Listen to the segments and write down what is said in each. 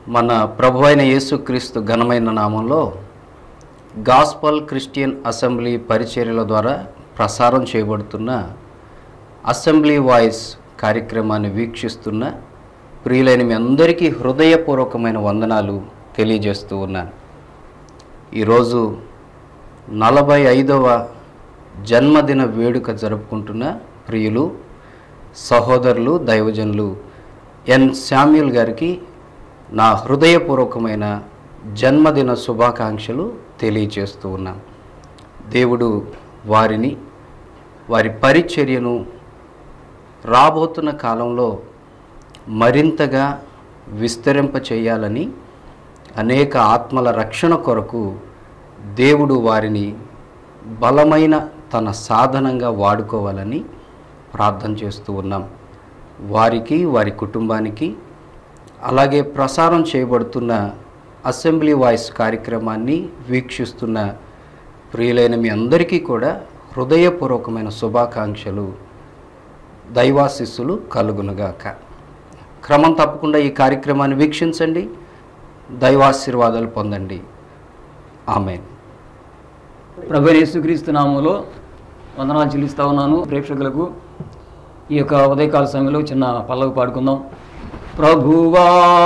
మన ప్రభు అయిన యేసుక్రీస్తు ఘనమైన నామంలో గాస్పల్ క్రిస్టియన్ అసెంబ్లీ పరిచర్యల ద్వారా ప్రసారం చేయబడుతున్న అసెంబ్లీ వాయిస్ కార్యక్రమాన్ని వీక్షిస్తున్న ప్రియులైన మీ అందరికీ హృదయపూర్వకమైన వందనాలు తెలియజేస్తూ ఉన్నాను. ఈరోజు 45వ జన్మదిన వేడుక జరుపుకుంటున్న ప్రియులు సహోదరులు దైవజనులు ఎన్ శామ్యూల్ గారికి నా హృదయపూర్వకమైన జన్మదిన శుభాకాంక్షలు తెలియజేస్తూ ఉన్నాను. దేవుడు వారిని, వారి పరిచర్యను రాబోతున్న కాలంలో మరింతగా విస్తరింపచేయాలని, అనేక ఆత్మల రక్షణ కొరకు దేవుడు వారిని బలమైన తన సాధనంగా వాడుకోవాలని ప్రార్థన చేస్తూ ఉన్నాం. వారికి, వారి కుటుంబానికి, అలాగే ప్రసారం చేయబడుతున్న అసెంబ్లీ వాయిస్ కార్యక్రమాన్ని వీక్షిస్తున్న ప్రియులైన మీ అందరికీ కూడా హృదయపూర్వకమైన శుభాకాంక్షలు, దైవాశీస్సులు కలుగునుగాక. క్రమం తప్పకుండా ఈ కార్యక్రమాన్ని వీక్షించండి, దైవాశీర్వాదాలు పొందండి. ఆమేన్. ప్రభు యేసుక్రీస్తు నామములో వందనాలు చెల్లిస్తా ఉన్నాను. ప్రేక్షకులకు ఈ యొక్క ఉదయకాల సమయంలో చిన్న పల్లవి పాడుకుందాం. ప్రభువా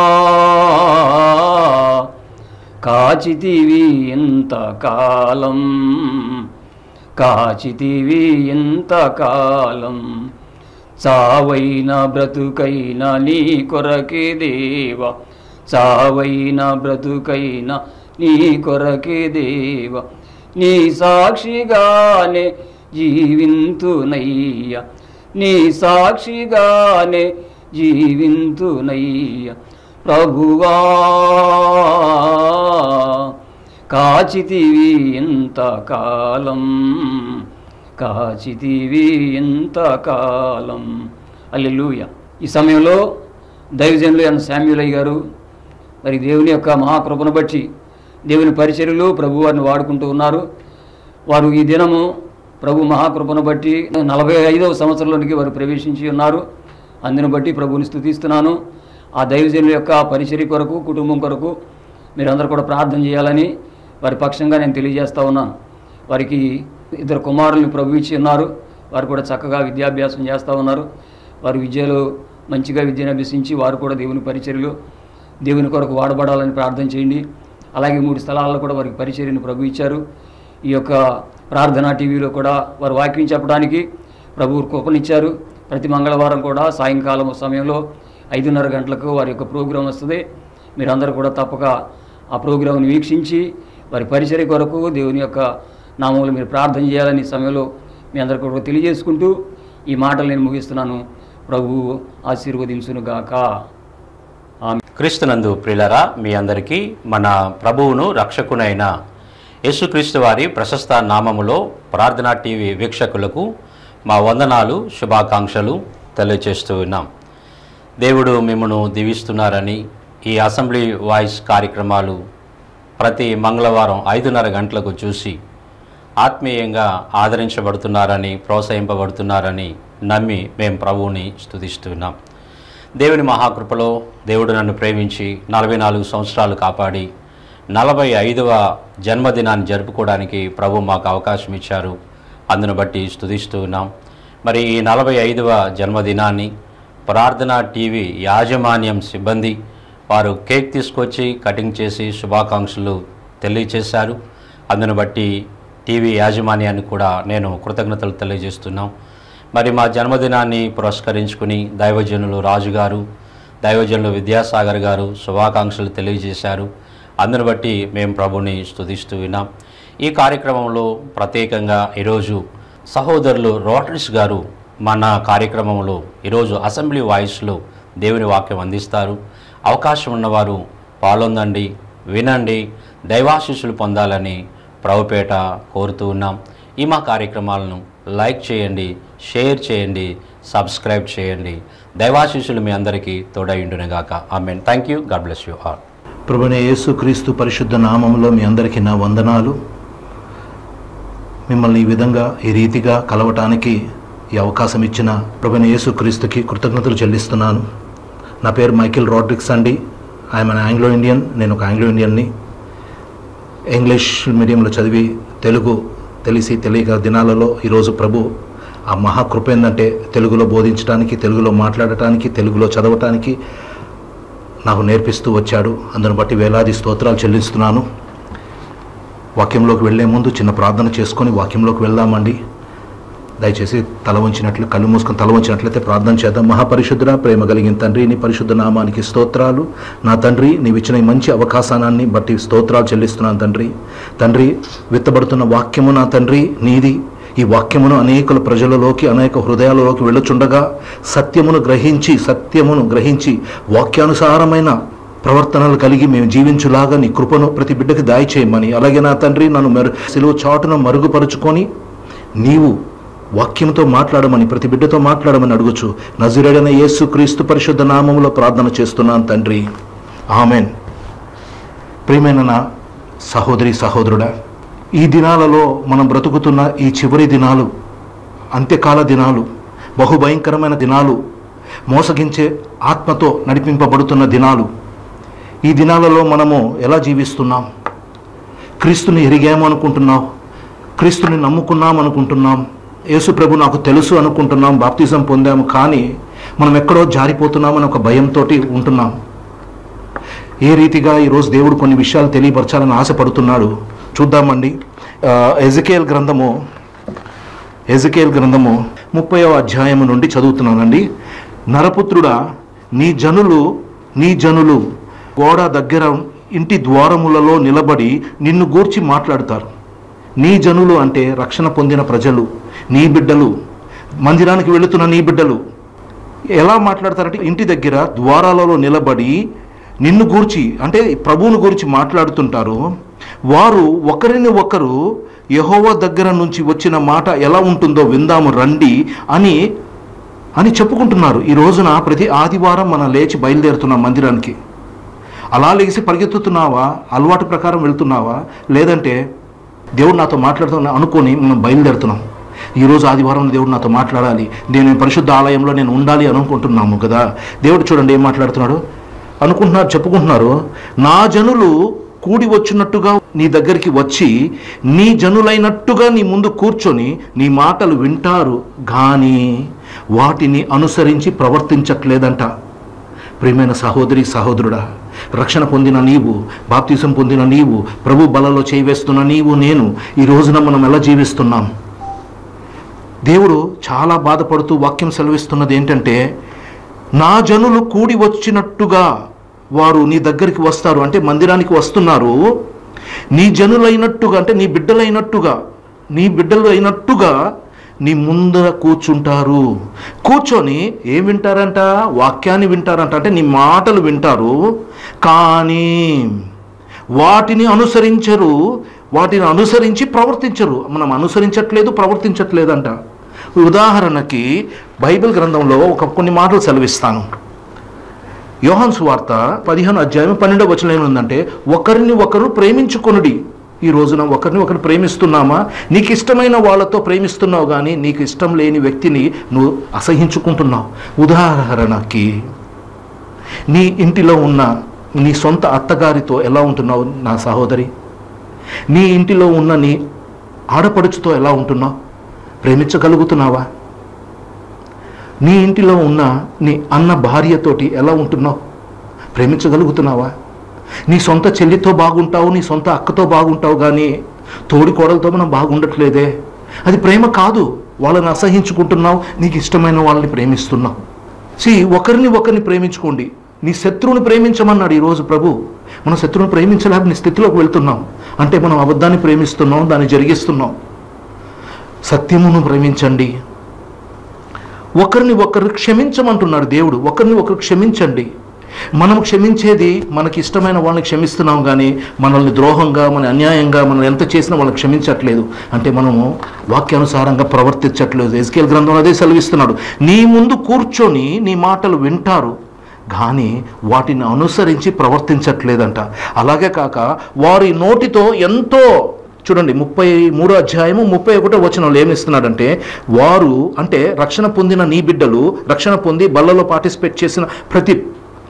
కాచితివి ఎంతకాలం, కాచితివి ఎంతకాలం, చావైన బ్రతుకైన నీ కొరకే దేవా, చావైన బ్రతుకైన నీ కొరకే దేవా, నీ సాక్షిగానే జీవింతునయ్య, నీ సాక్షిగానే జీవింతునయ్య. ప్రభువా కాచితివి ఎంతకాలం, కాచితివి ఎంతకాలం. హల్లెలూయా. ఈ సమయంలో దైవజనులు ఎన్ శామ్యూలయ్య గారు మరి దేవుని యొక్క మహాకృపను బట్టి దేవుని పరిచర్యలు ప్రభు వారిని వాడుకుంటూ ఉన్నారు. వారు ఈ దినము ప్రభు మహాకృపను బట్టి 45వ సంవత్సరంలోనికి వారు ప్రవేశించి ఉన్నారు. అందుని బట్టి ప్రభువుని స్తుతిస్తున్నాను. ఆ దైవజనుల యొక్క పరిచర్య కొరకు, కుటుంబం కొరకు మీరందరూ కూడా ప్రార్థన చేయాలని వారి పక్షంగా నేను తెలియజేస్తూ ఉన్నాను. వారికి 2 కుమారులను ప్రభు ఇచ్చి ఉన్నారు. వారు కూడా చక్కగా విద్యాభ్యాసం చేస్తూ ఉన్నారు. వారి విద్యలో మంచిగా విద్యను అభ్యసించి వారు కూడా దేవుని పరిచర్యలు, దేవుని కొరకు వాడబడాలని ప్రార్థన చేయండి. అలాగే 3 స్థలాల్లో కూడా వారికి పరిచర్యను ప్రభు ఇచ్చారు. ఈ యొక్క ప్రార్థనా టీవీలో కూడా వారు వాక్యం చెప్పడానికి ప్రభు కృపనిచ్చారు. ప్రతి మంగళవారం కూడా సాయంకాలం సమయంలో 5:30 గంటలకు వారి యొక్క ప్రోగ్రాం వస్తుంది. మీరందరూ కూడా తప్పక ఆ ప్రోగ్రాంని వీక్షించి వారి పరిచర్య కొరకు దేవుని యొక్క నామంలో మీరు ప్రార్థన చేయాలని సమయంలో మీ అందరికీ కూడా తెలియజేసుకుంటూ ఈ మాటలు నేను ముగిస్తున్నాను. ప్రభువు ఆశీర్వదించునుగాక. క్రీస్తునందు ప్రియులారా, మీ అందరికీ మన ప్రభువును రక్షకునైన యేసుక్రీస్తు వారి ప్రశస్త నామములో ప్రార్థనా టీవీ వీక్షకులకు మా వందనాలు, శుభాకాంక్షలు తెలియజేస్తూ ఉన్నాం. దేవుడు మిమ్మను దీవిస్తున్నారని, ఈ అసెంబ్లీ వాయిస్ కార్యక్రమాలు ప్రతి మంగళవారం 5:30 గంటలకు చూసి ఆత్మీయంగా ఆదరించబడుతున్నారని, ప్రోత్సహింపబడుతున్నారని నమ్మి మేము ప్రభువుని స్తుతిస్తున్నాం. దేవుని మహాకృపలో దేవుడు నన్ను ప్రేమించి 44 సంవత్సరాలు కాపాడి 45వ జన్మదినాన్ని జరుపుకోవడానికి ప్రభు మాకు అవకాశం ఇచ్చారు. అందును బట్టి స్తుతిస్తూ ఉన్నాం. మరి ఈ 45వ జన్మదినాన్ని ప్రార్థనా టీవీ యాజమాన్యం సిబ్బంది వారు కేక్ తీసుకొచ్చి కటింగ్ చేసి శుభాకాంక్షలు తెలియచేశారు. అందును బట్టి టీవీ యాజమాన్యాన్ని కూడా నేను కృతజ్ఞతలు తెలియజేస్తున్నాం. మరి మా జన్మదినాన్ని పురస్కరించుకుని దైవజనులు రాజుగారు, దైవజనులు విద్యాసాగర్ గారు శుభాకాంక్షలు తెలియజేశారు. అందును బట్టి మేము ప్రభుని స్తుతిస్తూ విన్నాం. ఈ కార్యక్రమంలో ప్రత్యేకంగా ఈరోజు సహోదరులు రోటరీస్ గారు మన కార్యక్రమంలో ఈరోజు అసెంబ్లీ వాయిస్లో దేవుని వాక్యం అందిస్తారు. అవకాశం ఉన్నవారు పాల్గొనండి, వినండి, దైవాశీస్సులు పొందాలని ప్రభుపేట కోరుతూ ఉన్నాం. ఈ మా కార్యక్రమాలను లైక్ చేయండి, షేర్ చేయండి, సబ్స్క్రైబ్ చేయండి. దైవాశీస్సులు మీ అందరికీ తోడైండునుగాక. Amen. Thank you. God bless you all. ప్రభువైన యేసుక్రీస్తు పరిశుద్ధ నామములో మీ అందరికీ నా వందనాలు. మిమ్మల్ని ఈ విధంగా, ఈ రీతిగా కలవటానికి ఈ అవకాశం ఇచ్చిన ప్రభువైన యేసుక్రీస్తుకి కృతజ్ఞతలు చెల్లిస్తున్నాను. నా పేరు మైకేల్ రోడ్రిక్స్ అండి. I'm an Anglo Indian. నేను ఒక ఆంగ్లో ఇండియన్ని. ఇంగ్లీష్ మీడియంలో చదివి తెలుగు తెలిసి తెలియక దినాలలో ఈరోజు ప్రభు ఆ మహాకృప ఏంటంటే తెలుగులో బోధించడానికి, తెలుగులో మాట్లాడటానికి, తెలుగులో చదవటానికి నాకు నేర్పిస్తూ వచ్చాడు. అందును బట్టి వేలాది స్తోత్రాలు చెల్లిస్తున్నాను. వాక్యంలోకి వెళ్ళే ముందు చిన్న ప్రార్థన చేసుకొని వాక్యంలోకి వెళ్దామండి. దయచేసి తల వంచినట్లు, కళ్ళు మూసుకొని తల వంచినట్లయితే ప్రార్థన చేద్దాం. మహాపరిశుద్ధుడా, ప్రేమ కలిగిన తండ్రి, నీ పరిశుద్ధ నామానికి స్తోత్రాలు. నా తండ్రి, నీవు ఇచ్చిన ఈ మంచి అవకాశాన్ని బట్టి స్తోత్రాలు చెల్లిస్తున్నాను తండ్రి. తండ్రి, విత్తబడుతున్న వాక్యము నా తండ్రి నీది. ఈ వాక్యమును అనేకుల ప్రజలలోకి, అనేక హృదయాలలోకి వెళ్ళుచుండగా సత్యమును గ్రహించి వాక్యానుసారమైన ప్రవర్తనలు కలిగి మేము జీవించులాగా నీ కృపను ప్రతి బిడ్డకి దయచేయమని, అలాగే నా తండ్రి నన్ను సిలువ చాటును మరుగుపరుచుకొని నీవు వాక్యంతో మాట్లాడమని, ప్రతి బిడ్డతో మాట్లాడమని అడుగుచు నజరేయుడైన యేసు క్రీస్తు పరిశుద్ధ నామములో ప్రార్థన చేస్తున్నాను తండ్రి. ఆమెన్. ప్రియమైన నా సహోదరి సహోదరుడా, ఈ దినాలలో మనం బ్రతుకుతున్న ఈ చివరి దినాలు, అంత్యకాల దినాలు, బహుభయంకరమైన దినాలు, మోసగించే ఆత్మతో నడిపింపబడుతున్న దినాలు. ఈ దినాలలో మనము ఎలా జీవిస్తున్నాం? క్రీస్తుని ఎరిగాము అనుకుంటున్నాం, క్రీస్తుని నమ్ముకున్నాం అనుకుంటున్నాం, యేసు ప్రభు నాకు తెలుసు అనుకుంటున్నాం, బాప్తిజం పొందాము, కానీ మనం ఎక్కడో జారిపోతున్నామని ఒక భయంతో ఉంటున్నాం. ఏ రీతిగా ఈరోజు దేవుడు కొన్ని విషయాలు తెలియపరచాలని ఆశపడుతున్నాడు చూద్దామండి. ఎజెకియేలు గ్రంథము 30వ అధ్యాయము నుండి చదువుతున్నానండి. నరపుత్రుడా, నీ జనులు గోడ దగ్గర ఇంటి ద్వారములలో నిలబడి నిన్ను గూర్చి మాట్లాడతారు. నీ జనులు అంటే రక్షణ పొందిన ప్రజలు, నీ బిడ్డలు, మందిరానికి వెళుతున్న నీ బిడ్డలు ఎలా మాట్లాడతారంటే ఇంటి దగ్గర ద్వారాలలో నిలబడి నిన్ను గూర్చి అంటే ప్రభువును గురించి మాట్లాడుతుంటారు. వారు ఒకరిని ఒకరు యెహోవా దగ్గర నుంచి వచ్చిన మాట ఎలా ఉంటుందో విందాము రండి అని చెప్పుకుంటున్నారు. ఈ రోజున ప్రతి ఆదివారం మనం లేచి బయలుదేరుతున్నాం మందిరానికి. అలా లేచి పరిగెత్తుతున్నావా? అలవాటు ప్రకారం వెళ్తున్నావా? లేదంటే దేవుడు నాతో మాట్లాడుతున్నా అనుకొని మనం బయలుదేరుతున్నాం. ఈరోజు ఆదివారం దేవుడు నాతో మాట్లాడాలి, నేను పరిశుద్ధ ఆలయంలో నేను ఉండాలి అనుకుంటున్నాము కదా. దేవుడు చూడండి ఏం మాట్లాడుతున్నాడు అనుకుంటున్నారు, చెప్పుకుంటున్నారు. నా జనులు కూడి వచ్చినట్టుగా నీ దగ్గరికి వచ్చి నీ జనులైనట్టుగా నీ ముందు కూర్చొని నీ మాటలు వింటారు, కానీ వాటిని అనుసరించి ప్రవర్తించట్లేదంట. ప్రియమైన సహోదరి సహోదరుడా, రక్షణ పొందిన నీవు, బాప్తిజం పొందిన నీవు, ప్రభు బలలో చేయివేస్తున్న నీవు, నేను ఈ రోజున మనం ఎలా జీవిస్తున్నాం? దేవుడు చాలా బాధపడుతూ వాక్యం సెలవిస్తున్నది ఏంటంటే, నా జనులు కూడి వచ్చినట్టుగా వారు నీ దగ్గరికి వస్తారు, అంటే మందిరానికి వస్తున్నారు. నీ జనులైనట్టుగా అంటే నీ బిడ్డలు అయినట్టుగా నీ ముందర కూర్చుంటారు. కూర్చొని ఏం వింటారంట? వాక్యాన్ని వింటారంట, అంటే నీ మాటలు వింటారు, కానీ వాటిని అనుసరించరు, వాటిని అనుసరించి ప్రవర్తించరు. మనం అనుసరించట్లేదు, ప్రవర్తించట్లేదంట. ఉదాహరణకి బైబిల్ గ్రంథంలో కొన్ని మాటలు సెలవిస్తాను. యోహాను సువార్త 15వ అధ్యాయం 12వ వచనం ఏముందంటే, ఒకరిని ఒకరు ప్రేమించుకొనుడి. ఈ రోజున ఒకరిని ఒకరు ప్రేమిస్తున్నామా? నీకు ఇష్టమైన వాళ్ళతో ప్రేమిస్తున్నావు, కానీ నీకు ఇష్టం లేని వ్యక్తిని నువ్వు అసహించుకుంటున్నావు. ఉదాహరణకి నీ ఇంటిలో ఉన్న నీ సొంత అత్తగారితో ఎలా ఉంటున్నావు నా సహోదరి? నీ ఇంటిలో ఉన్న నీ ఆడపడుచుతో ఎలా ఉంటున్నావు? ప్రేమించగలుగుతున్నావా? నీ ఇంటిలో ఉన్న నీ అన్న భార్యతోటి ఎలా ఉంటున్నావు? ప్రేమించగలుగుతున్నావా? నీ సొంత చెల్లితో బాగుంటావు, నీ సొంత అక్కతో బాగుంటావు, కానీ తోడి కోడలతో మనం బాగుండట్లేదే. అది ప్రేమ కాదు. వాళ్ళని అసహించుకుంటున్నావు, నీకు ఇష్టమైన వాళ్ళని ప్రేమిస్తున్నావు. ఒకరిని ప్రేమించుకోండి. నీ శత్రువుని ప్రేమించమన్నాడు ఈరోజు ప్రభు. మనం శత్రువుని ప్రేమించలేని స్థితిలోకి వెళ్తున్నాం. అంటే మనం అబద్ధాన్ని ప్రేమిస్తున్నాం, దాన్ని జరిగిస్తున్నాం. సత్యమును ప్రేమించండి. ఒకరిని ఒకరు క్షమించమంటున్నాడు దేవుడు. ఒకరిని ఒకరు క్షమించండి. మనం క్షమించేది మనకి ఇష్టమైన వాళ్ళని క్షమిస్తున్నాం, కానీ మనల్ని ద్రోహంగా, మన అన్యాయంగా మనం ఎంత చేసినా వాళ్ళని క్షమించట్లేదు. అంటే మనము వాక్యానుసారంగా ప్రవర్తించట్లేదు. ఎజెకియేలు గ్రంథంలో అదే సెలవిస్తున్నాడు. నీ ముందు కూర్చొని నీ మాటలు వింటారు, కానీ వాటిని అనుసరించి ప్రవర్తించట్లేదంట. అలాగే కాక వారి నోటితో ఎంతో, చూడండి 33వ అధ్యాయము 31వ వచనంలో ఏమిస్తున్నాడంటే, వారు అంటే రక్షణ పొందిన నీ బిడ్డలు, రక్షణ పొంది బల్లలో పార్టిసిపేట్ చేసిన ప్రతి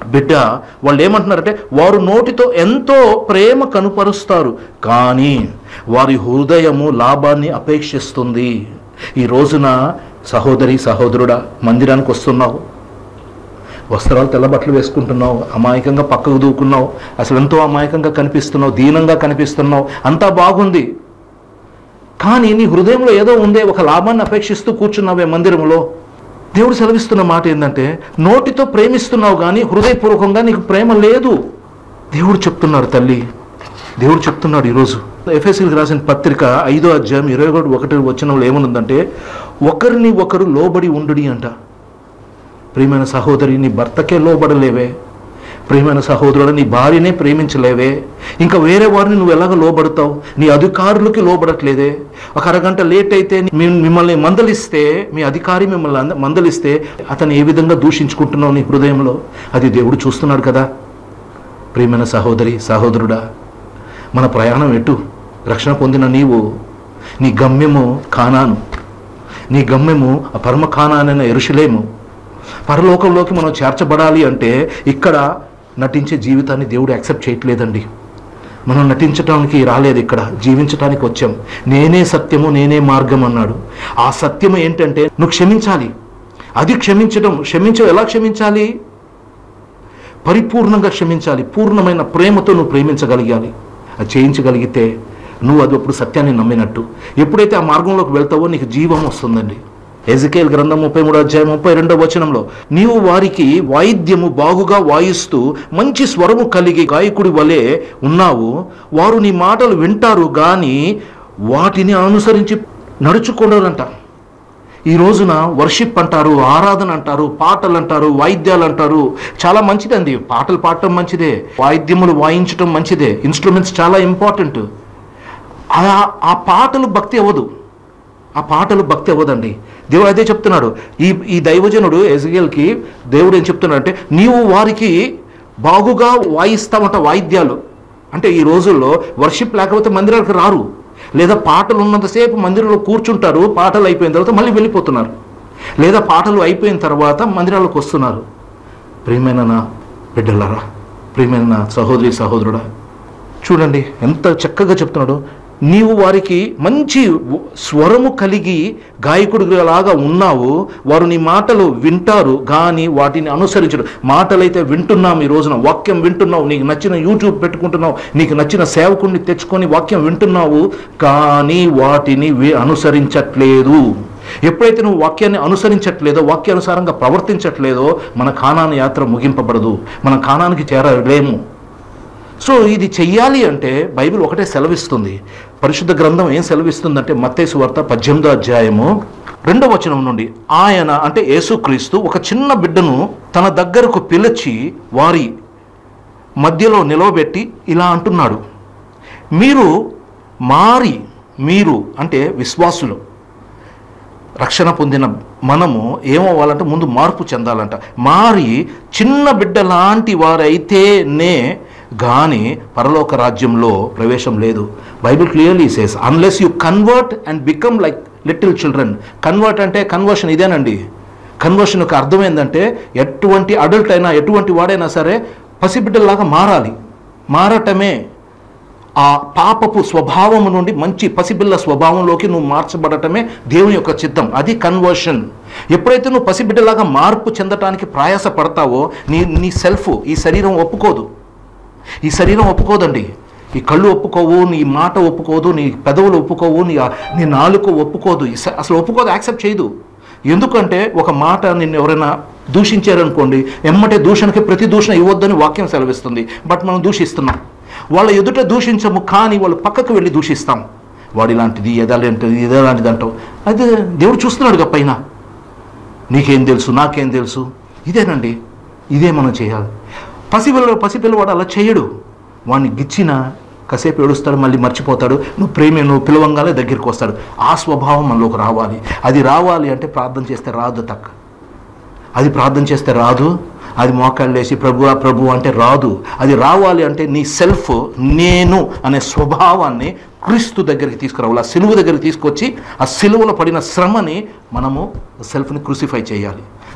బిడ్డ, వాళ్ళు ఏమంటున్నారంటే వారు నోటితో ఎంతో ప్రేమ కనుపరుస్తారు, కానీ వారి హృదయము లాభాన్ని అపేక్షిస్తుంది. ఈ రోజున సహోదరి సహోదరుడా, మందిరానికి వస్తున్నావు, వస్త్రాలు తెల్లబట్టలు వేసుకుంటున్నావు, అమాయకంగా పక్కకు దూకున్నావు, అసలు ఎంతో అమాయకంగా కనిపిస్తున్నావు, దీనంగా కనిపిస్తున్నావు, అంతా బాగుంది. కానీ నీ హృదయంలో ఏదో ఉందే, ఒక లాభాన్ని అపేక్షిస్తూ కూర్చున్నావే మందిరంలో. దేవుడు సెలవిస్తున్న మాట ఏంటంటే, నోటితో ప్రేమిస్తున్నావు కానీ హృదయపూర్వకంగా నీకు ప్రేమ లేదు. దేవుడు చెప్తున్నాడు తల్లి, దేవుడు చెప్తున్నాడు ఈరోజు. ఎఫెసీయులకు రాసిన పత్రిక 5వ అధ్యాయం 21 వచనంలో ఏమనుందంటే, ఒకరిని ఒకరు లోబడి ఉండుడి అంట. ప్రియమైన సహోదరి, నీ భర్తకే లోబడలేవే, ప్రియమైన సహోదరుడు నీ భార్యనే ప్రేమించలేవే, ఇంకా వేరే వారిని నువ్వు ఎలాగ లోబడతావు? నీ అధికారులకి లోబడట్లేదే. ఒక అరగంట లేట్ అయితే మిమ్మల్ని మందలిస్తే, మీ అధికారి మిమ్మల్ని మందలిస్తే అతను ఏ విధంగా దూషించుకుంటున్నావు నీ హృదయంలో, అది దేవుడు చూస్తున్నాడు కదా. ప్రియమైన సహోదరి సహోదరుడా, మన ప్రయాణం ఎటు? రక్షణ పొందిన నీవు, నీ గమ్యము కానాను, నీ గమ్యము ఆ పరమ కానానైన యెరూషలేము. పరలోకంలోకి మనం చేర్చబడాలి అంటే ఇక్కడ నటించే జీవితాన్ని దేవుడు యాక్సెప్ట్ చేయట్లేదండి. మనం నటించడానికి రాలేదు, ఇక్కడ జీవించడానికి వచ్చాం. నేనే సత్యము నేనే మార్గం అన్నాడు. ఆ సత్యము ఏంటంటే నువ్వు క్షమించాలి. అది ఎలా క్షమించాలి? పరిపూర్ణంగా క్షమించాలి. పూర్ణమైన ప్రేమతో నువ్వు ప్రేమించగలిగాలి. అది చేయించగలిగితే నువ్వు అది అప్పుడు సత్యాన్ని నమ్మినట్టు. ఎప్పుడైతే ఆ మార్గంలోకి వెళ్తావో నీకు జీవం వస్తుందండి. ఎజెకియేలు గ్రంథం 33వ అధ్యాయం 32వ వచనంలో, నీవు వారికి వాయిద్యము బాగుగా వాయిస్తూ మంచి స్వరము కలిగి గాయకుడి వలె ఉన్నావు, వారు నీ మాటలు వింటారు కానీ వాటిని అనుసరించి నడుచుకోవడంట. ఈ రోజున వర్షిప్ అంటారు, ఆరాధన అంటారు, పాటలు అంటారు, వాయిద్యాలు అంటారు. చాలా మంచిదండి, పాటలు పాడటం మంచిదే, వాయిద్యములు వాయించటం మంచిదే, ఇన్స్ట్రుమెంట్స్ చాలా ఇంపార్టెంట్. ఆ పాటలు భక్తి అవ్వదు, ఆ పాటలు భక్తి అవ్వదండి. దేవుడు అదే చెప్తున్నాడు. ఈ దైవజనుడు ఎజెకియేలుకి దేవుడు ఏం చెప్తున్నాడు అంటే, నీవు వారికి బాగుగా వాయిస్తామంట వాయిద్యాలు. అంటే ఈ రోజుల్లో వర్షిప్ లేకపోతే మందిరానికి రారు, లేదా పాటలు ఉన్నంతసేపు మందిరంలో కూర్చుంటారు, పాటలు అయిపోయిన తర్వాత మళ్ళీ వెళ్ళిపోతున్నారు, లేదా పాటలు అయిపోయిన తర్వాత మందిరాలకు వస్తున్నారు. ప్రియమైన నా బిడ్డలారా, ప్రియమైన నా సహోదరి సహోదరుడా, చూడండి ఎంత చక్కగా చెప్తున్నాడు. నీవు వారికి మంచి స్వరము కలిగి గాయకుడిలాగా ఉన్నావు, వారు నీ మాటలు వింటారు కానీ వాటిని అనుసరించరు. మాటలైతే వింటున్నాం, ఈ రోజున వాక్యం వింటున్నావు, నీకు నచ్చిన యూట్యూబ్ పెట్టుకుంటున్నావు, నీకు నచ్చిన సేవకుడిని తెచ్చుకొని వాక్యం వింటున్నావు కానీ వాటిని అనుసరించట్లేదు. ఎప్పుడైతే నువ్వు వాక్యాన్ని అనుసరించట్లేదో, వాక్యానుసారంగా ప్రవర్తించట్లేదో మన కానాను యాత్ర ముగింపబడదు, మన కానానికి చేరలేము. సో ఇది చెయ్యాలి అంటే బైబిల్ ఒకటే సెలవిస్తుంది. పరిశుద్ధ గ్రంథం ఏం సెలవిస్తుందంటే, మత్తయి సువార్త 18వ అధ్యాయము 2వ వచనం నుండి, ఆయన అంటే యేసుక్రీస్తు ఒక చిన్న బిడ్డను తన దగ్గరకు పిలిచి వారి మధ్యలో నిలవబెట్టి ఇలా అంటున్నాడు, మీరు అంటే విశ్వాసులు, రక్షణ పొందిన మనము ఏమవ్వాలంటే ముందు మార్పు చెందాలంట. మారి చిన్న బిడ్డ లాంటి వారైతేనే కానీ పరలోక రాజ్యంలో ప్రవేశం లేదు. Bible clearly says, unless you convert and become like little children. Convert అంటే కన్వర్షన్ ఇదేనండి. కన్వర్షన్ యొక్క అర్థం ఏంటంటే, ఎటువంటి అడల్ట్ అయినా ఎటువంటి వాడైనా సరే పసిబిడ్డలాగా మారాలి. మారటమే ఆ పాపపు స్వభావము నుండి మంచి పసిబిళ్ళ స్వభావంలోకి నువ్వు మార్చబడటమే దేవుని యొక్క చిత్తం. అది కన్వర్షన్. ఎప్పుడైతే నువ్వు పసిబిడ్డలాగా మార్పు చెందటానికి ప్రయాస పడతావో నీ సెల్ఫ్, ఈ శరీరం ఒప్పుకోదు. ఈ శరీరం ఒప్పుకోదండి. ఈ కళ్ళు ఒప్పుకోవు, నీ మాట ఒప్పుకోదు, నీ పెదవులు ఒప్పుకోవు, నీ నాలుక ఒప్పుకోదు, అసలు ఒప్పుకోదు, యాక్సెప్ట్ చేయదు. ఎందుకంటే ఒక మాట నిన్ను ఎవరైనా దూషించారనుకోండి, ఎమ్మటే దూషణకి ప్రతి దూషణ ఇవ్వద్దని వాక్యం సెలవిస్తుంది. బట్ మనం దూషిస్తున్నాం. వాళ్ళ ఎదుట దూషించము కానీ వాళ్ళు పక్కకు వెళ్ళి దూషిస్తాం. వాడు ఇలాంటిది, ఎలాంటిది అంటావు. అయితే దేవుడు చూస్తున్నాడుగా పైన. నీకేం తెలుసు, నాకేం తెలుసు. ఇదేనండి, ఇదే మనం చేయాలి. పసిపిల్లవాడు అలా చేయడు. వాడిని గిచ్చిన కాసేపు ఏడుస్తాడు, మళ్ళీ మర్చిపోతాడు. నువ్వు పిలవంగానే దగ్గరికి వస్తాడు. ఆ స్వభావం మనలోకి రావాలి. అది రావాలి అంటే ప్రార్థన చేస్తే రాదు. అది ప్రార్థన చేస్తే రాదు. అది మోకాళ్ళు వేసి ప్రభు అంటే రాదు. అది రావాలి అంటే నీ సెల్ఫ్, నేను అనే స్వభావాన్ని క్రీస్తు దగ్గరికి తీసుకురావాలి. ఆ సిలువ దగ్గరికి తీసుకొచ్చి ఆ సిలువలో పడిన శ్రమని మనము సెల్ఫ్ని క్రూసిఫై చేయాలి.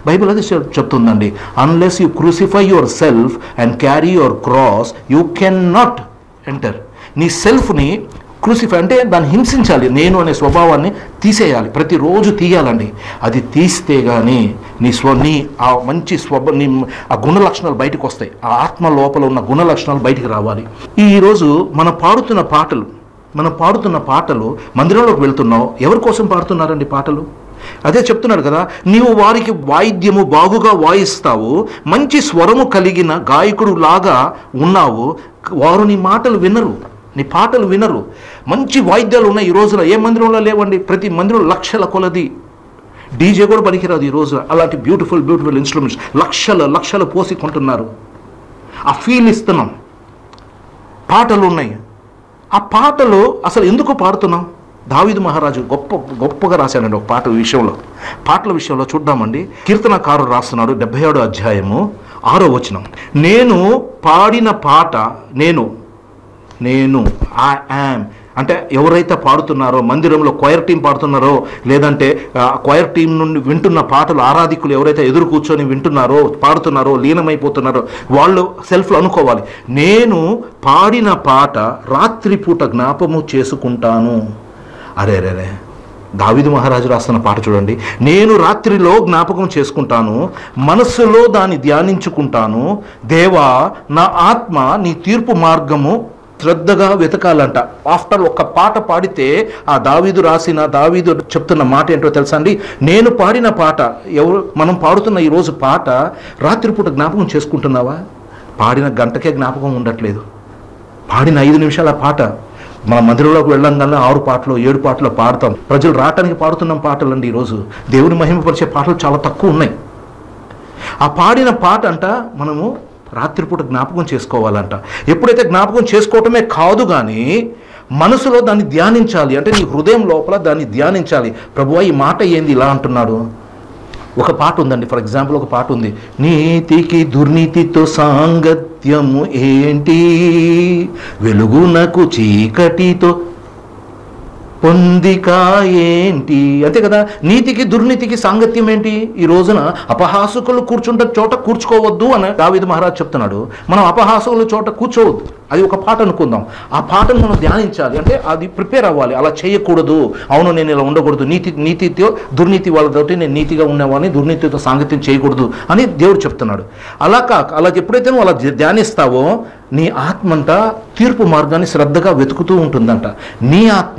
బైబిల్ అది చెప్తుందండి. Unless you crucify yourself and carry your cross you can not enter. నీ సెల్ఫ్ని క్రూసిఫై అంటే దాన్ని హింసించాలి, నేను అనే స్వభావాన్ని తీసేయాలి, ప్రతిరోజు తీయాలండి. అది తీస్తే కానీ నీ ఆ మంచి నీ ఆ గుణ లక్షణాలు బయటకు వస్తాయి. ఆ ఆత్మ లోపల ఉన్న గుణ లక్షణాలు బయటికి రావాలి. ఈరోజు మనం పాడుతున్న పాటలు మందిరంలోకి వెళ్తున్నావు, ఎవరి కోసం పాడుతున్నారండి పాటలు? అదే చెప్తున్నాడు కదా, నీవు వారికి వాయిద్యము బాగుగా వాయిస్తావు, మంచి స్వరము కలిగిన గాయకుడు లాగా ఉన్నావు, వారు నీ మాటలు వినరు, నీ పాటలు వినరు. మంచి వాయిద్యాలు ఉన్నాయి ఈ రోజున, ఏ మందిరంలో లేవండి, ప్రతి మందిరంలో లక్షల కొలది. డీజే కూడా పనికిరాదు ఈ రోజు, అలాంటి బ్యూటిఫుల్ ఇన్స్ట్రుమెంట్స్ లక్షలు పోసి కొంటున్నారు. ఆ ఫీల్ ఇస్తున్నాం. పాటలు ఉన్నాయి, ఆ పాటలు అసలు ఎందుకు పాడుతున్నాం? దావీదు మహారాజు గొప్పగా రాశాడండి ఒక పాటల విషయంలో చూద్దామండి. కీర్తనకారుడు రాస్తున్నాడు 77వ అధ్యాయము 6వ వచనం. నేను పాడిన పాట నేను ఐ యామ్ అంటే ఎవరైతే పాడుతున్నారో, మందిరంలో క్వైర్ టీం పాడుతున్నారో, లేదంటే క్వైర్ టీం నుండి వింటున్న పాటలు ఆరాధికులు ఎవరైతే ఎదురు కూర్చొని వింటున్నారో, పాడుతున్నారో, లీనమైపోతున్నారో వాళ్ళు సెల్ఫ్లో అనుకోవాలి, నేను పాడిన పాట రాత్రిపూట జ్ఞాపము చేసుకుంటాను. అరే దావీదు మహారాజు రాస్తున్న పాట చూడండి. నేను రాత్రిలో జ్ఞాపకం చేసుకుంటాను, మనస్సులో దాన్ని ధ్యానించుకుంటాను. దేవా, నా ఆత్మ నీ తీర్పు మార్గము శ్రద్ధగా వెతకాలంట. ఆఫ్టర్ ఒక పాట పాడితే ఆ దావీదు చెప్తున్న మాట ఏంటో తెలుసా అండి? నేను పాడిన పాట, మనం పాడుతున్న ఈరోజు పాట రాత్రిపూట జ్ఞాపకం చేసుకుంటున్నావా? పాడిన గంటకే జ్ఞాపకం ఉండట్లేదు. పాడిన 5 నిమిషాల పాట మన మందిరంలోకి వెళ్ళంగానే 6 పాటలు 7 పాటలు పాడతాం. ప్రజలు రావటానికి పాడుతున్నాం పాటలు అండి. ఈరోజు దేవుని మహిమపరిచే పాటలు చాలా తక్కువ ఉన్నాయి. ఆ పాడిన పాట అంట మనము రాత్రిపూట జ్ఞాపకం చేసుకోవాలంట. ఎప్పుడైతే జ్ఞాపకం చేసుకోవటమే కాదు కానీ మనసులో దాన్ని ధ్యానించాలి. అంటే నీ హృదయం లోపల దాన్ని ధ్యానించాలి. ప్రభువా, ఈ మాట ఏంది ఇలా అంటున్నాడు? ఒక పాట ఉందండి, ఫర్ ఎగ్జాంపుల్ ఒక పాట ఉంది. నీతికి దుర్నీతితో సాంగత్యము ఏంటి, వెలుగునకు చీకటితో పొందిక ఏంటి, అంతే కదా. నీతికి దుర్నీతికి సాంగత్యం ఏంటి? ఈ రోజున అపహాసకులు కూర్చుంటే చోట కూర్చుకోవద్దు అని దావీదు మహారాజు చెప్తున్నాడు. మనం అపహాసకుల చోట కూర్చోవద్దు. అది ఒక పాట అనుకుందాం. ఆ పాటను మనం ధ్యానించాలి. అంటే అది ప్రిపేర్ అవ్వాలి. అలా చేయకూడదు, అవును నేను ఇలా ఉండకూడదు, నీతితో దుర్నీతి వాళ్ళతోటి నేను నీతిగా ఉన్నవాడిని, దుర్నీతితో సాంగత్యం చేయకూడదు అని దేవుడు చెప్తున్నాడు. అలా ఎప్పుడైతే నువ్వు అలా ధ్యానిస్తావో నీ ఆత్మంతా తీర్పు మార్గాన్ని శ్రద్ధగా వెతుకుతూ ఉంటుందంట. నీ ఆత్మ,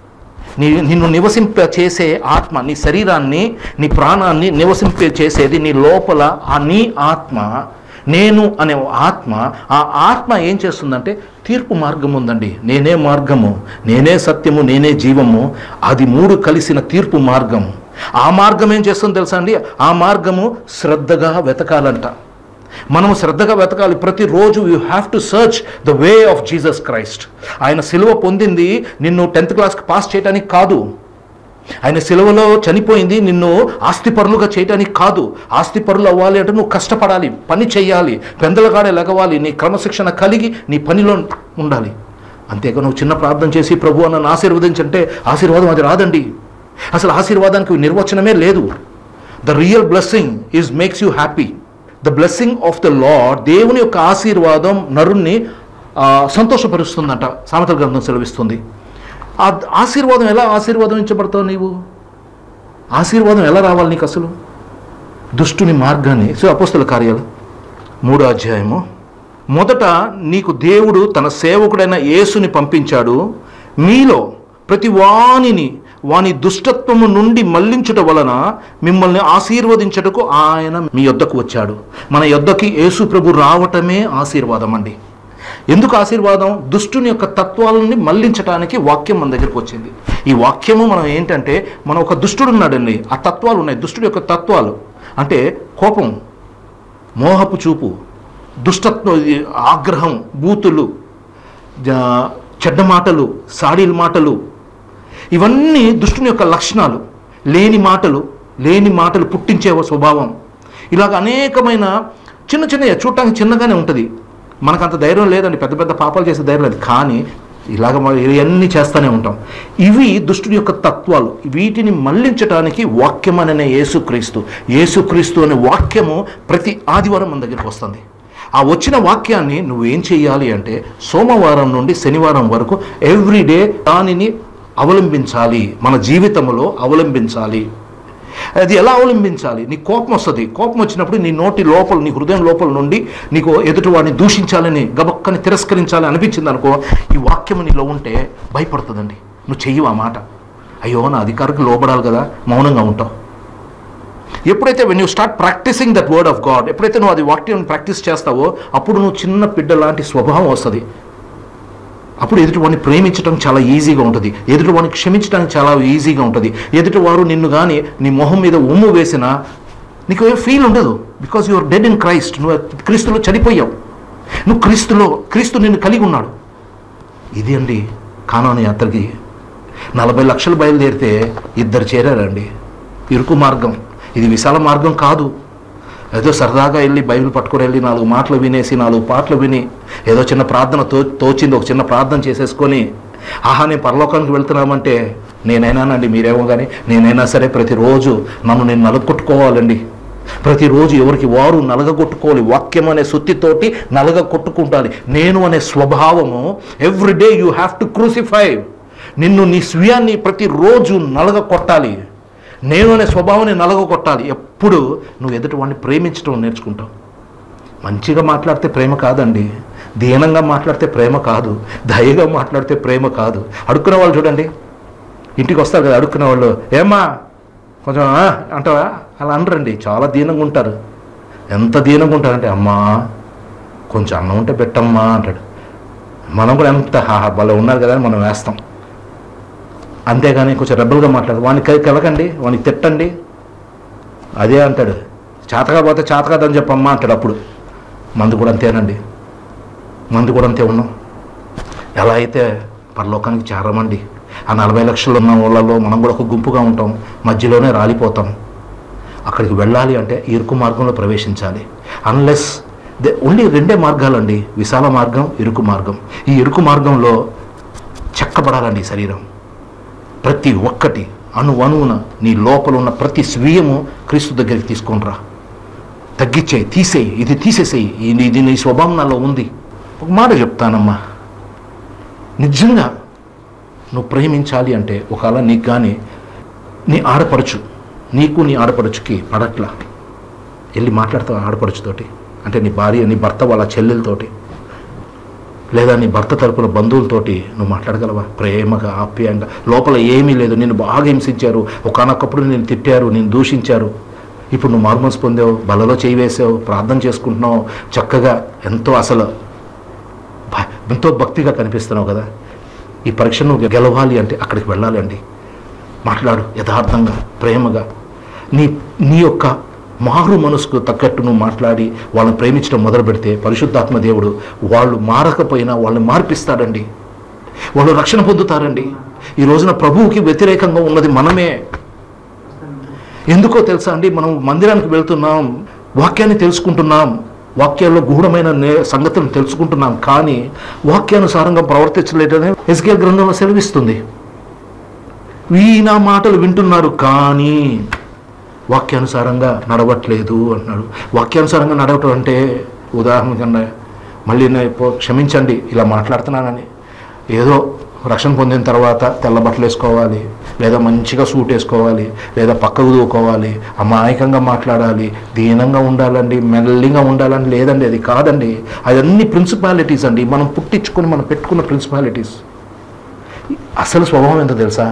నిన్ను నివసింప చేసే ఆత్మ, నీ శరీరాన్ని, నీ ప్రాణాన్ని నివసింప చేసేది నీ లోపల ఆ నీ ఆత్మ, నేను అనే ఆత్మ. ఆ ఆత్మ ఏం చేస్తుందంటే తీర్పు మార్గం ఉందండి. నేనే మార్గము, నేనే సత్యము, నేనే జీవము, అది 3 కలిసిన తీర్పు మార్గము. ఆ మార్గం ఏం చేస్తుందో తెలుసా అండి? ఆ మార్గము శ్రద్ధగా వెతకాలంట. మనం శ్రద్ధగా వెతకాలి. ప్రతిరోజు you have to search the way of Jesus Christ. ఆయన సిలువ పొందింది నిన్ను 10th క్లాస్కి పాస్ చేయడానికి కాదు. ఆయన సిలువలో చనిపోయింది నిన్ను ఆస్తిపరులుగా చేయడానికి కాదు. ఆస్తిపరులు అవ్వాలి అంటే నువ్వు కష్టపడాలి, పని చేయాలి, పెందలగాడే లెగవాలి, నీ క్రమశిక్షణ కలిగి నీ పనిలో ఉండాలి. అంతేగా నువ్వు చిన్న ప్రార్థన చేసి ప్రభు నన్ను ఆశీర్వదించంటే ఆశీర్వాదం అది రాదండి. అసలు ఆశీర్వాదానికి నిర్వచనమే లేదు. The real blessing is makes you happy. The blessing of the Lord, దేవుని యొక్క ఆశీర్వాదం నరుణ్ణి సంతోషపరుస్తుందంట. సామెతల గ్రంథం సెలవిస్తుంది. ఆ ఆశీర్వాదం ఎలా ఆశీర్వాదించబడతావు నీవు? ఆశీర్వాదం ఎలా రావాలి నీకు అసలు? దుష్టుని మార్గాన్ని. అపోస్తల కార్యాలు 3వ అధ్యాయము. మొదట నీకు దేవుడు తన సేవకుడైన యేసుని పంపించాడు. మీలో ప్రతి వాని దుష్టత్వము నుండి మళ్లించుట వలన మిమ్మల్ని ఆశీర్వదించుటకు ఆయన మీ యొద్దకు వచ్చాడు. మన యొద్దకి యేసు ప్రభు రావటమే ఆశీర్వాదం అండి. ఎందుకు ఆశీర్వాదం? దుష్టుని యొక్క తత్వాలని మళ్లించడానికి వాక్యం మన దగ్గరికి వచ్చింది. ఈ వాక్యము మనం ఏంటంటే, మనం ఒక దుష్టుడు ఉన్నాడండి, ఆ తత్వాలు ఉన్నాయి. దుష్టుడి యొక్క తత్వాలు అంటే కోపం, మోహపు చూపు, దుష్టత్వం, ఆగ్రహం, బూతులు, చెడ్డ మాటలు, సాడీల మాటలు, ఇవన్నీ దుష్టుని యొక్క లక్షణాలు. లేని మాటలు పుట్టించే స్వభావం. ఇలాగ అనేకమైన చిన్న చూడటానికి చిన్నగానే ఉంటుంది. మనకంత ధైర్యం లేదండి, పెద్ద పాపాలు చేసే ధైర్యం లేదు. కానీ ఇలాగ ఇవన్నీ చేస్తూనే ఉంటాం. ఇవి దుష్టుడి యొక్క తత్వాలు. వీటిని మళ్లించడానికి వాక్యం అనే యేసుక్రీస్తు అనే వాక్యము ప్రతి ఆదివారం మన దగ్గరికి వస్తుంది. ఆ వచ్చిన వాక్యాన్ని నువ్వేం చేయాలి అంటే సోమవారం నుండి శనివారం వరకు ఎవ్రీడే దానిని అవలంబించాలి, మన జీవితంలో అవలంబించాలి. అది ఎలా అవలంబించాలి? నీ కోపం వస్తుంది. కోపం వచ్చినప్పుడు నీ నోటి లోపల, నీ హృదయం లోపల నుండి నీకు ఎదుటి వాడిని దూషించాలని, గబక్కని తిరస్కరించాలని అనిపించింది అనుకో, ఈ వాక్యం నీలో ఉంటే భయపడుతుందండి. నువ్వు చెయ్యవు ఆ మాట. అయ్యో నా అధికారికి లోబడాలి కదా, మౌనంగా ఉంటావు. ఎప్పుడైతే when you start practising that word of God, ఎప్పుడైతే నువ్వు అది వాక్యం ప్రాక్టీస్ చేస్తావో అప్పుడు నువ్వు చిన్న బిడ్డ లాంటి స్వభావం వస్తుంది. అప్పుడు ఎదుటివాడిని ప్రేమించడం చాలా ఈజీగా ఉంటుంది, ఎదుటివాడిని క్షమించడానికి చాలా ఈజీగా ఉంటుంది. ఎదుటివారు నిన్ను కానీ నీ మొహం మీద ఉమ్ము వేసినా నీకు ఏ ఫీల్ ఉండదు. Because you are dead in Christ. నువ్వు క్రీస్తులో చనిపోయావు. నువ్వు క్రీస్తు నిన్ను కలిగి ఉన్నాడు. ఇది అండి కానాను యాత్రకి 40 లక్షలు బయలుదేరితే 2 చేరారండి. ఇరుకు మార్గం. ఇది విశాల మార్గం కాదు. ఏదో సరదాగా వెళ్ళి బైబిల్ పట్టుకుని వెళ్ళి 4 మాటలు వినేసి 4 పాటలు విని ఏదో చిన్న ప్రార్థన తోచింది, ఒక చిన్న ప్రార్థన చేసేసుకొని ఆహా నేను పరలోకానికి వెళ్తున్నామంటే, నేనైనానండి మీరేమో కానీ నేనైనా సరే ప్రతిరోజు నేను నలగొట్టుకోవాలండి. ప్రతిరోజు ఎవరికి వారు నలగొట్టుకోవాలి. వాక్యం అనే సుత్తితోటి నలగొట్టుకుంటాలి. నేను అనే స్వభావము every day you have to crucify. నీ స్వీయాన్ని ప్రతిరోజు నలగొట్టాలి. నేను అనే స్వభావాన్ని నలగొట్టాలి. ఎప్పుడు నువ్వు ఎదుటి వాడిని ప్రేమించడం నేర్చుకుంటావు. మంచిగా మాట్లాడితే ప్రేమ కాదండి, దీనంగా మాట్లాడితే ప్రేమ కాదు, దయగా మాట్లాడితే ప్రేమ కాదు. అడుక్కునే వాళ్ళు చూడండి, ఇంటికి వస్తారు కదా అడుక్కునే వాళ్ళు, ఏమ్మా కొంచెం అంటావా, అలా అనరండి. చాలా దీనంగా ఉంటారు. ఎంత దీనంగా ఉంటారంటే, అమ్మా కొంచెం అన్నం ఉంటే పెట్టమ్మా అంటాడు. మనం కూడా ఎంత వాళ్ళు ఉన్నారు కదా అని మనం వేస్తాం. అంతేగాని కొంచెం రెబల్గా మాట్లాడదు. వానికి కలకండి, వానికి తిట్టండి, అదే అంటాడు. చేతగా పోతే చేత కాదని చెప్పమ్మా అంటాడు. అప్పుడు మందు కూడా అంతేనండి, మందు కూడా అంతే ఉన్నాం. ఎలా అయితే పరలోకానికి చేరమండి. ఆ 40 లక్షలు ఉన్న వాళ్ళలో మనం కూడా ఒక గుంపుగా ఉంటాం, మధ్యలోనే రాలిపోతాం. అక్కడికి వెళ్ళాలి అంటే ఇరుకు మార్గంలో ప్రవేశించాలి. అన్లెస్ ఓన్లీ 2 మార్గాలండి, విశాల మార్గం, ఇరుకు మార్గం. ఈ ఇరుకు మార్గంలో చెక్కబడాలండి శరీరం. ప్రతి ఒక్కటి అణువున నీ లోపల ఉన్న ప్రతి స్వీయము క్రీస్తు దగ్గరికి తీసుకొని రా. తగ్గించేయి, తీసేయి, ఇది తీసేసేయి, ఇది నీ స్వభావం నాలో ఉంది. ఒక మాట చెప్తానమ్మా, నిజంగా నువ్వు ప్రేమించాలి అంటే ఒకవేళ నీకు కానీ నీ ఆడపడుచుకి పడట్లా, వెళ్ళి మాట్లాడతావు ఆడపడుచుతోటి, అంటే నీ భార్య, నీ భర్త వాళ్ళ చెల్లెలతోటి, లేదా నీ భర్త తరపున బంధువులతోటి నువ్వు మాట్లాడగలవా? ప్రేమగా, ఆప్యాయంగా. లోపల ఏమీ లేదు, నిన్ను బాగా హింసించారు, ఒకనొకప్పుడు నేను తిట్టారు, నేను దూషించారు. ఇప్పుడు నువ్వు మార్మోన్స్ పొందావు, బలలో చేయి వేసావు, ప్రార్థన చేసుకుంటున్నావు, చక్కగా ఎంతో భక్తిగా కనిపిస్తున్నావు కదా. ఈ పరీక్ష నువ్వు గెలవాలి అంటే అక్కడికి వెళ్ళాలి అండి. మాట్లాడు యథార్థంగా, ప్రేమగా. నీ యొక్క మారు మనసుకు తగ్గట్టు నువ్వు మాట్లాడి వాళ్ళని ప్రేమించడం మొదలు పెడితే పరిశుద్ధాత్మ దేవుడు వాళ్ళు మారకపోయినా వాళ్ళని మార్పిస్తాడండి. వాళ్ళు రక్షణ పొందుతారండి. ఈ రోజున ప్రభువుకి వ్యతిరేకంగా ఉన్నది మనమే. ఎందుకో తెలుసా అండి, మనం మందిరానికి వెళ్తున్నాం, వాక్యాన్ని తెలుసుకుంటున్నాం, వాక్యాల్లో గూఢమైన సంగతులను తెలుసుకుంటున్నాం, కానీ వాక్యానుసారంగా ప్రవర్తించలేదని ఎస్కేల్ గ్రంథంలో సెలవిస్తుంది. వీణ మాటలు వింటున్నారు కానీ వాక్యానుసారంగా నడవట్లేదు అంటున్నాడు. వాక్యానుసారంగా నడవటం అంటే ఉదాహరణ కన్నా మళ్ళీ క్షమించండి ఇలా మాట్లాడుతున్నానని, ఏదో రక్షణ పొందిన తర్వాత తెల్ల బట్టలు వేసుకోవాలి, లేదా మంచిగా సూట్ వేసుకోవాలి, లేదా పక్కకు దూకోవాలి, అమాయకంగా మాట్లాడాలి, దీనంగా ఉండాలండి, మెల్లిగా ఉండాలని లేదండి. అది కాదండి. అదన్నీ ప్రిన్సిపాలిటీస్ అండి, మనం పుట్టించుకొని మనం పెట్టుకున్న ప్రిన్సిపాలిటీస్. అసలు స్వభావం ఎంత తెలుసా?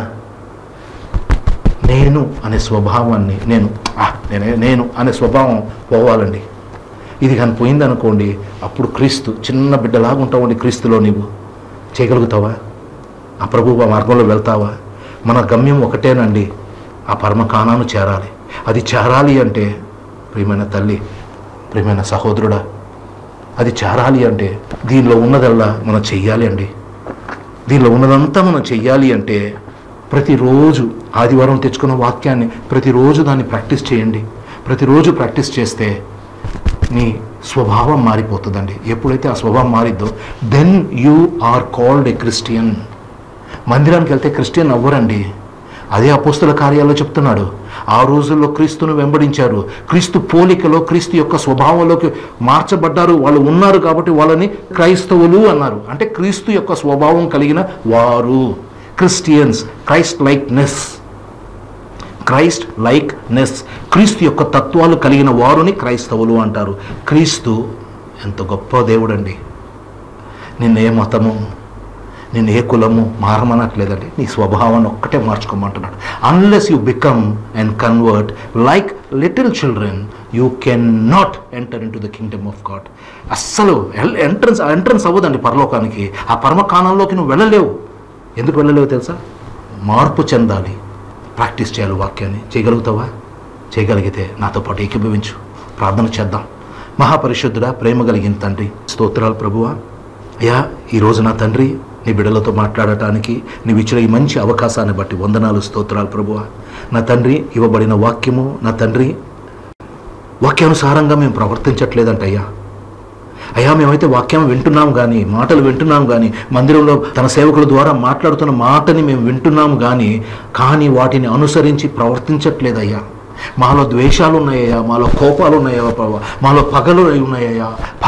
నేను అనే స్వభావాన్ని, నేను అనే స్వభావం పోవాలండి. ఇది కానీ పోయిందనుకోండి, అప్పుడు క్రీస్తు చిన్న బిడ్డలాగా ఉంటావండి. క్రీస్తులో నీవు చేయగలుగుతావా? ఆ ప్రభువు మార్గంలో వెళ్తావా? మన గమ్యం ఒకటేనండి, ఆ పరమ కానాను చేరాలి. అది చేరాలి అంటే ప్రియమైన తల్లి, ప్రియమైన సహోదరుడా, అది చేరాలి అంటే దీనిలో ఉన్నదల్లా మనం చెయ్యాలి అండి. దీనిలో ఉన్నదంతా మనం చెయ్యాలి అంటే ప్రతిరోజు ఆదివారం తెచ్చుకున్న వాక్యాన్ని ప్రతిరోజు దాన్ని ప్రాక్టీస్ చేయండి. ప్రతిరోజు ప్రాక్టీస్ చేస్తే నీ స్వభావం మారిపోతుందండి. ఎప్పుడైతే ఆ స్వభావం మారిద్దో then you are called a Christian. మందిరానికి వెళ్తే క్రిస్టియన్ అవ్వరండి. అదే అపోస్తల కార్యాల్లో చెప్తున్నాడు. ఆ రోజుల్లో క్రీస్తును వెంబడించారు, క్రీస్తు పోలికలో క్రీస్తు యొక్క స్వభావంలోకి మార్చబడ్డారు. వాళ్ళు ఉన్నారు కాబట్టి వాళ్ళని క్రైస్తవులు అన్నారు. అంటే క్రీస్తు యొక్క స్వభావం కలిగిన వారు క్రిస్టియన్స్. క్రైస్ట్ లైక్నెస్, క్రీస్తు యొక్క తత్వాలు కలిగిన వారుని క్రైస్తవులు అంటారు. క్రీస్తు ఎంత గొప్ప దేవుడండి. నిన్నే మతము, నేను ఏ కులము మారమనట్లేదండి, నీ స్వభావాన్ని ఒక్కటే మార్చుకోమంటున్నాడు. Unless you become and convert like little children you can not enter into the kingdom of God. అస్సలు ఎంట్రన్స్ అవ్వదండి పరలోకానికి. ఆ పరమకాణంలోకి నువ్వు వెళ్ళలేవు. ఎందుకు వెళ్ళలేవు తెలుసా? మార్పు చెందాలి, ప్రాక్టీస్ చేయాలి వాక్యాన్ని. చేయగలుగుతావా? చేయగలిగితే నాతో పాటు ఏకీభవించు, ప్రార్థన చేద్దాం. మహాపరిశుద్ధుడా, ప్రేమ కలిగిన తండ్రి, స్తోత్రాలు ప్రభువా. అయ్యా, ఈరోజు నా తండ్రి నీ బిడ్డలతో మాట్లాడటానికి నీవు ఇచ్చిన ఈ మంచి అవకాశాన్ని బట్టి వందనాలు, స్తోత్రాలు ప్రభువా. నా తండ్రి, ఇవ్వబడిన వాక్యము నా తండ్రి వాక్యానుసారంగా మేము ప్రవర్తించట్లేదంట అయ్యా. మేమైతే వాక్యం వింటున్నాం కానీ, మాటలు వింటున్నాం కానీ, మందిరంలో తన సేవకుల ద్వారా మాట్లాడుతున్న మాటని మేము వింటున్నాం కానీ వాటిని అనుసరించి ప్రవర్తించట్లేదయ్యా. మాలో ద్వేషాలు ఉన్నాయ్యా, మాలో కోపాలు ఉన్నాయా ప్రభు, మాలో పగలు ఉన్నాయ్యా.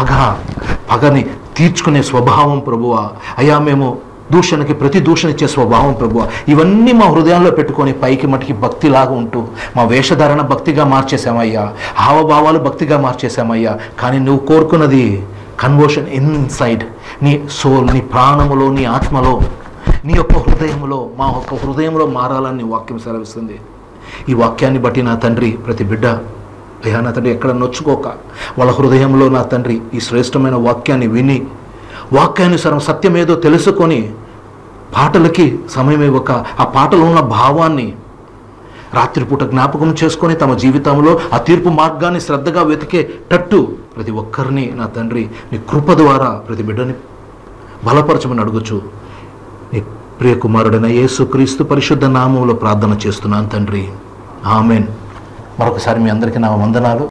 పగని తీర్చుకునే స్వభావం ప్రభువా. అయ్యా, మేము దూషణకి ప్రతి దూషణ ఇచ్చే స్వభావం ప్రభువా. ఇవన్నీ మా హృదయంలో పెట్టుకొని పైకి మటుకి భక్తిలాగా ఉంటూ మా వేషధారణ భక్తిగా మార్చేసామయ్యా, హావభావాలు భక్తిగా మార్చేసామయ్యా. కానీ నువ్వు కోరుకున్నది కన్వర్షన్ ఇన్సైడ్, నీ సోల్, నీ ప్రాణములో, నీ ఆత్మలో, నీ యొక్క హృదయంలో, మా యొక్క హృదయంలో మారాలని నీ వాక్యం సెలవిస్తుంది. ఈ వాక్యాన్ని బట్టి నా తండ్రి ప్రతి బిడ్డ అయ్యా నా తండ్రి ఎక్కడ నొచ్చుకోక వాళ్ళ హృదయంలో నా తండ్రి ఈ శ్రేష్టమైన వాక్యాన్ని విని వాక్యానుసారం సత్యమేదో తెలుసుకొని పాటలకి సమయం ఇవ్వక ఆ పాటలో ఉన్న భావాన్ని రాత్రిపూట జ్ఞాపకం చేసుకొని తమ జీవితంలో ఆ తీర్పు మార్గాన్ని శ్రద్ధగా వెతికేటట్టు ప్రతి ఒక్కరిని నా తండ్రి నీ కృప ద్వారా ప్రతి బిడ్డని బలపరచమని అడుగుచు నీ ప్రియ కుమారుడైన యేసుక్రీస్తు పరిశుద్ధ నామములో ప్రార్థన చేస్తున్నాను తండ్రి, ఆమెన్. మరొకసారి మీ అందరికీ నా వందనాలు.